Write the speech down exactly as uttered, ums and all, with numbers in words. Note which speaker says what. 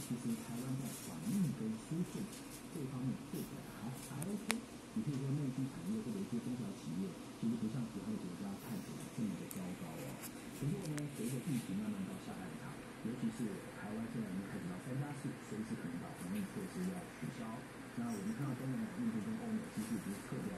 Speaker 1: 其实台湾在防疫跟输送这方面做起来还还 OK。你可以说内需产业或者一些中小企业，其实不像其他的国家看起来这么的糟糕哦。不过呢，随着疫情慢慢到下半场，尤其是台湾现在已经开始到三加四，随时可能把防疫措施要取消。那我们看到东南亚、印度跟欧美其实已经撤掉